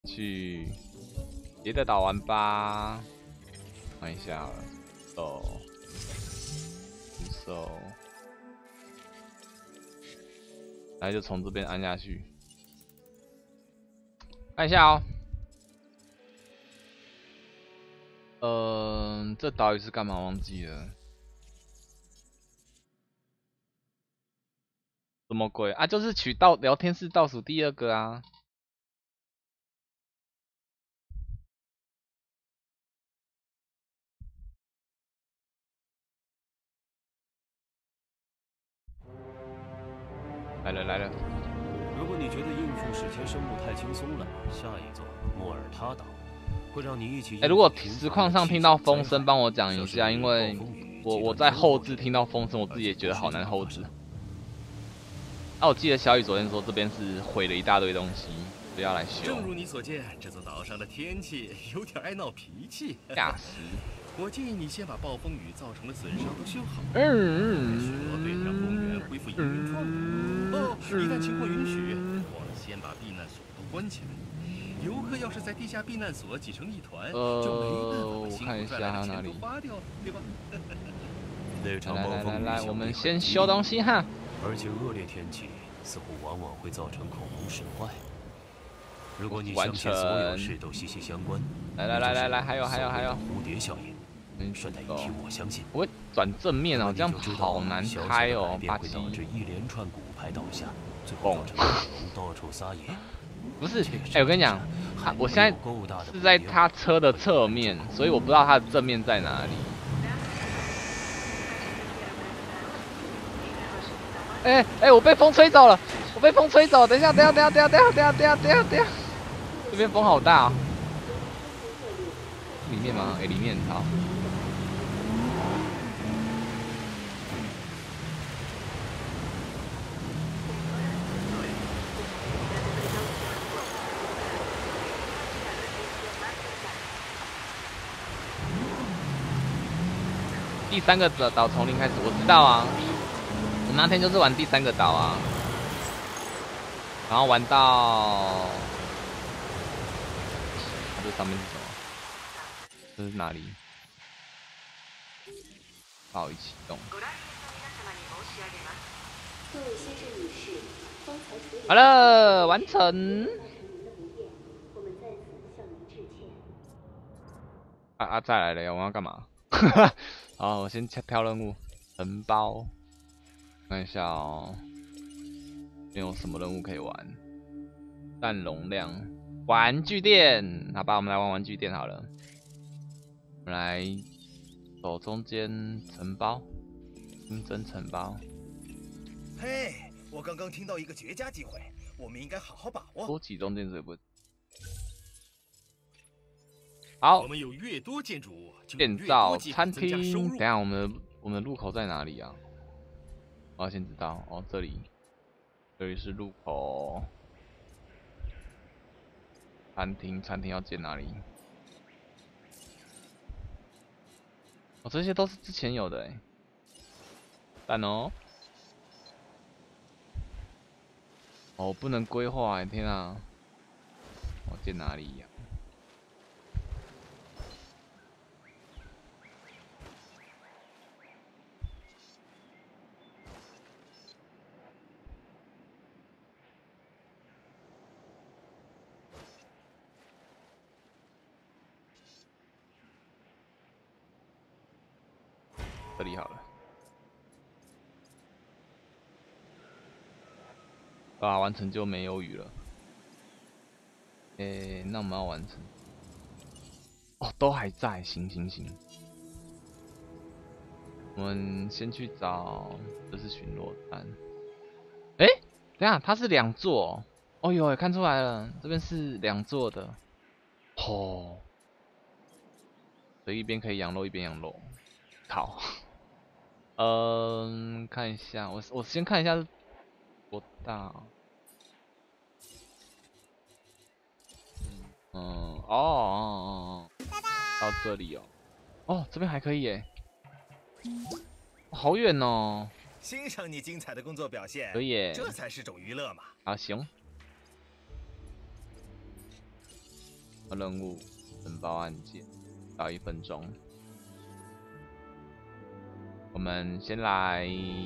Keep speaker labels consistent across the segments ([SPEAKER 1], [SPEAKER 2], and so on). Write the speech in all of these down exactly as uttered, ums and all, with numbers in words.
[SPEAKER 1] 去别的岛玩吧。看一下好了，哦，手，来就从这边按下去，看一下哦。嗯、呃，这岛屿是干嘛？忘记了。什么鬼啊？就是取倒聊天室倒数第二个啊。来了来了。
[SPEAKER 2] 如果你觉得应付史前生物太轻松了，下一座莫尔塔岛会让你一起。哎，
[SPEAKER 1] 如果实况上听到风声，帮我讲一下，因为我我在后置听到风声，我自己也觉得好难后置。啊，我记得小雨昨天说这边是毁了一大堆东西，不要来修。
[SPEAKER 3] 正如你所见，这座岛上的天气有点爱闹脾气。
[SPEAKER 1] 吓死！
[SPEAKER 3] 我建议你先把暴风雨造成的损伤都修好，
[SPEAKER 1] 嗯，
[SPEAKER 3] 许诺对让公园恢复营运状态。哦，一旦情况允许，我先把避难所都关起来。游客要是在地下避难所挤成一团，
[SPEAKER 1] 呃，
[SPEAKER 3] 就没办法
[SPEAKER 1] 我看一下还有哪里。
[SPEAKER 3] 花掉了，对吧？
[SPEAKER 1] 来来来来，我们先修东西哈。
[SPEAKER 2] 而且恶劣天气似乎往往会造成恐龙损坏。如果你相信所有事都息息相关，
[SPEAKER 1] 来来来来来，还有还有还有
[SPEAKER 2] 蝴蝶效应。顺带一提，我相信
[SPEAKER 1] 我会转正面哦，这样好难开哦，霸气。
[SPEAKER 2] 导致一连串骨牌倒下，最后造成恐龙到处撒野。
[SPEAKER 1] 不是，哎、欸，我跟你讲，他我现在是在他车的侧面，所以我不知道他的正面在哪里。哎、欸、哎、欸，我被风吹走了，我被风吹走，等一下，等一下，等一下，等一下，等一下，等一下，等一下，等一下，这边风好大、哦。里面吗？哎、欸，里面好。第三个岛岛从零开始，我知道啊，我那天就是玩第三个岛啊，然后玩到，这上面是什么？这是哪里？好，一启动。好了，完成。啊啊，再来了，我要干嘛？好，我先挑任务，承包，看一下哦，没有什么任务可以玩。占容量，玩具店，好吧，我们来玩玩具店好了。我们来走中间承包，新增承包。
[SPEAKER 4] 嘿，我刚刚听到一个绝佳机会，我们应该好好把握。
[SPEAKER 1] 多启动建设不？好，
[SPEAKER 3] 我们有越多建筑物，
[SPEAKER 1] 建造餐厅。等一下，我们的我们的入口在哪里啊？我要先知道哦，这里，这里是入口。餐厅，餐厅要建哪里？哦，这些都是之前有的哎。赞哦。哦，不能规划哎，天啊！我建哪里呀、啊？这里好了。啊，完成就没有雨了。诶、欸，那我们要完成。哦，都还在，行行行。我们先去找，这是巡逻站。诶、欸，等一下，它是两座。哦哟，看出来了，这边是两座的。哦，所以一边可以养肉，一边养肉。好。嗯，看一下，我我先看一下是多大。嗯，哦哦哦哦，到这里哦。哦，这边还可以耶。好远哦。
[SPEAKER 4] 欣赏你精彩的工作表现，
[SPEAKER 1] 可以耶，
[SPEAKER 4] 这才是种娱乐嘛。
[SPEAKER 1] 好，行。 任务承包案件，到一分钟。我们先来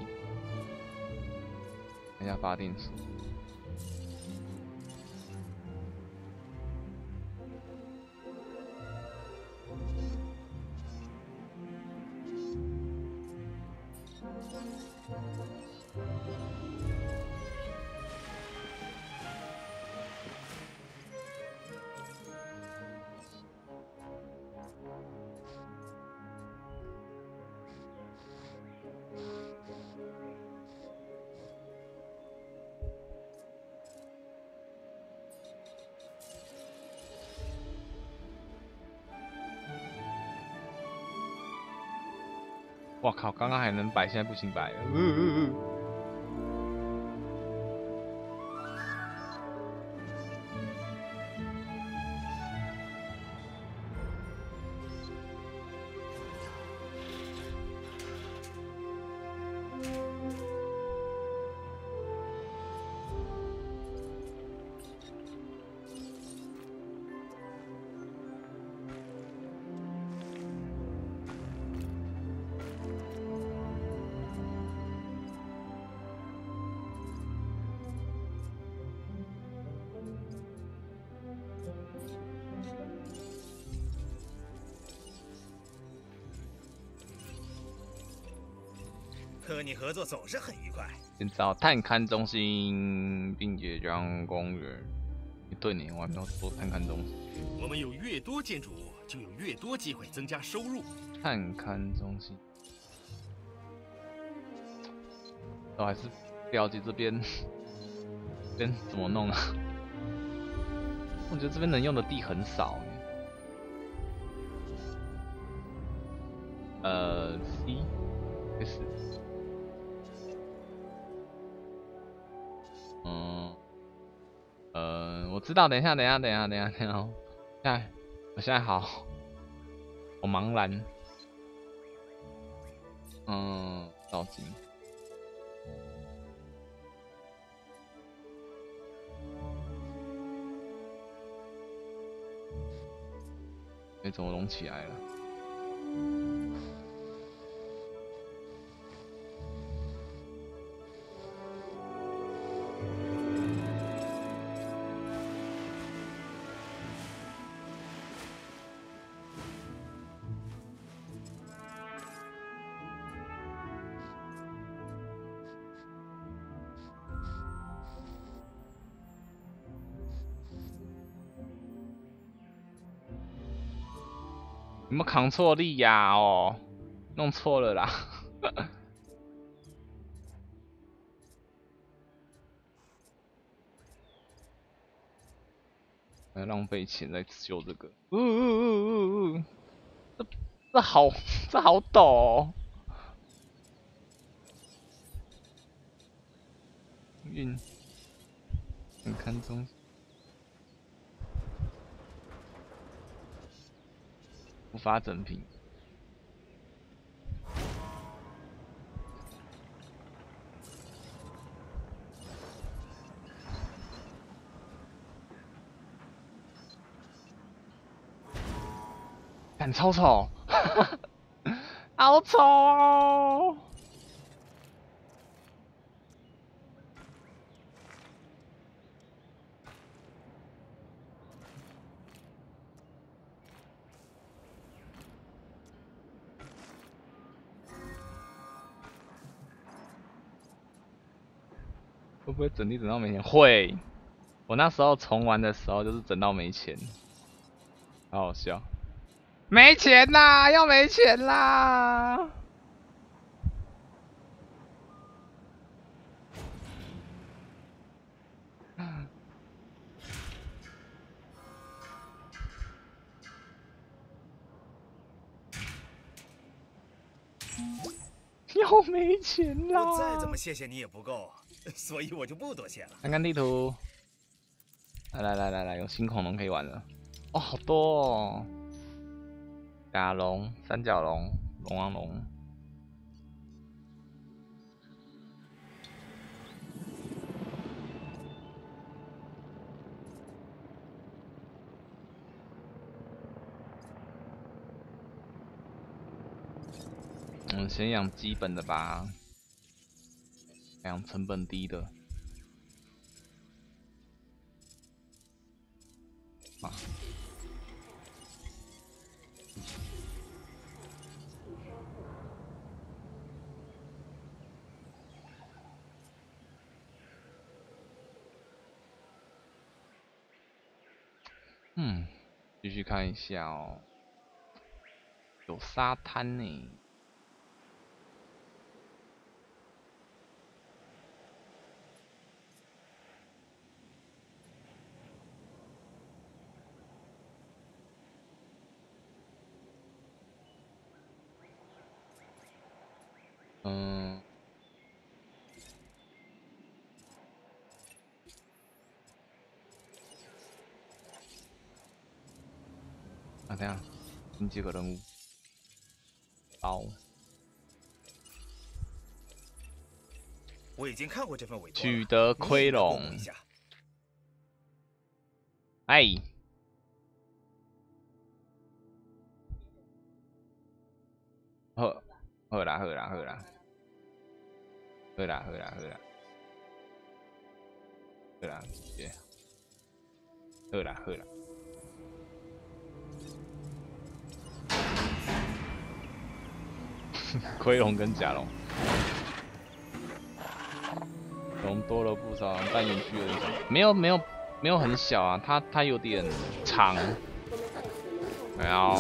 [SPEAKER 1] 看一下发电所。我靠，刚刚还能摆，现在不行摆了。呃呃呃
[SPEAKER 4] 和你合作总是很愉快。
[SPEAKER 1] 先找探勘中心，并且将公园。对呢，我还没有做探勘中心。
[SPEAKER 3] 我们有越多建筑物，就有越多机会增加收入。
[SPEAKER 1] 探勘中心，我还是了解这边，这边怎么弄啊？我觉得这边能用的地很少。呃 ，C S。嗯，呃，我知道，等一下，等一下，等一下，等一下，等一下，现在，我现在好，我茫然，嗯，着急，哎，怎么隆起来了？有没有扛错力呀？哦，弄错了啦。还浪费钱在修这个。呜呜呜呜！这这好，这好陡哦。运，很看中。无法整平。看超丑，好丑哦！会不会整地整到没钱？会，我那时候重玩的时候就是整到没钱，好好笑。没钱啦，要没钱啦！要没钱啦！
[SPEAKER 4] 我再怎么谢谢你也不够，所以我就不多谢了。
[SPEAKER 1] 看看地图，来来来来来，有新恐龙可以玩了。哦，好多哦！甲龙、三角龙、龙王龙。 我们先养基本的吧，养成本低的。啊。嗯，继续看一下哦，有沙滩呢。嗯，啊，等下，第几个任务？刀。
[SPEAKER 4] 我已经看过这份委托了，
[SPEAKER 1] 取得盔龙。哎。好，好啦，好啦，好啦，好啦，好啦，好啦，好啦，对，好啦，好啦。盔龙跟甲龙，龙多了不少，但园区有点小，没有没有没有很小啊，它它有点长，然后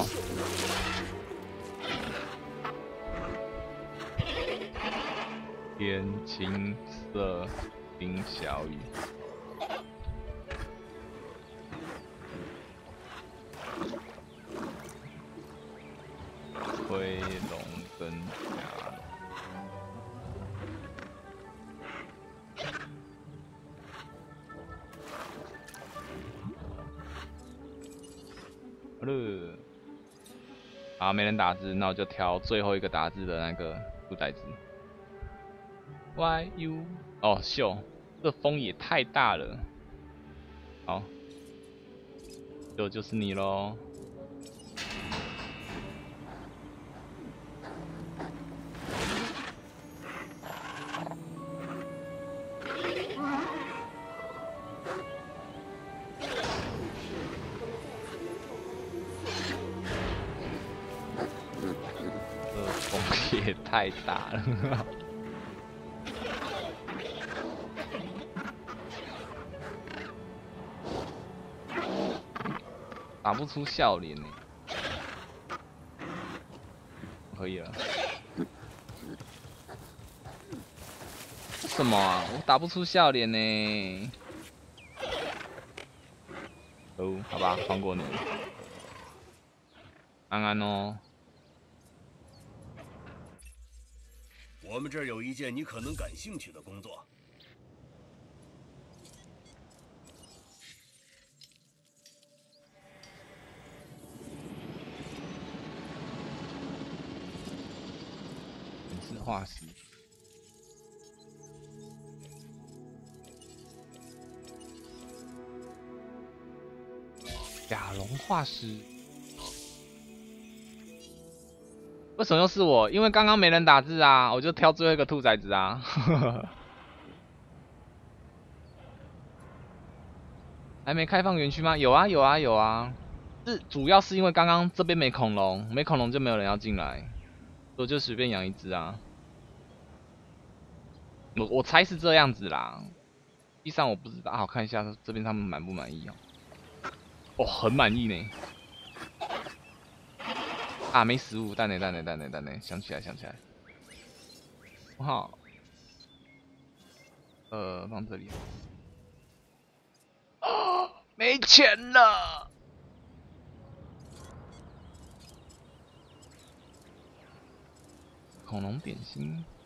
[SPEAKER 1] 天青色冰小雨。盔龙跟甲龙。好了，啊，没人打字，那我就挑最后一个打字的那个布袋子。Y U 哦，秀，这风也太大了。好，秀就是你咯。这风也太大了。打不出笑脸呢，可以了。什么啊？我打不出笑脸呢。哦，好吧，放过你。安安哦。
[SPEAKER 5] 我们这儿有一件你可能感兴趣的工作。
[SPEAKER 1] 是化石。甲龙化石。为什么又是我？因为刚刚没人打字啊，我就挑最后一个兔崽子啊。还没开放园区吗？有啊有啊有啊。是主要是因为刚刚这边没恐龙，没恐龙就没有人要进来，我就随便养一只啊。我我猜是这样子啦，地上我不知道，好看一下这边他们满不满意哦。哦，很满意呢。啊，没食物，蛋呢蛋呢蛋呢蛋呢，想起来想起来。哇，呃，放这里。啊，没钱了。恐龙点心。